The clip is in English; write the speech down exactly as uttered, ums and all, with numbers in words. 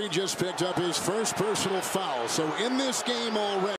He just picked up his first personal foul. So in this game already.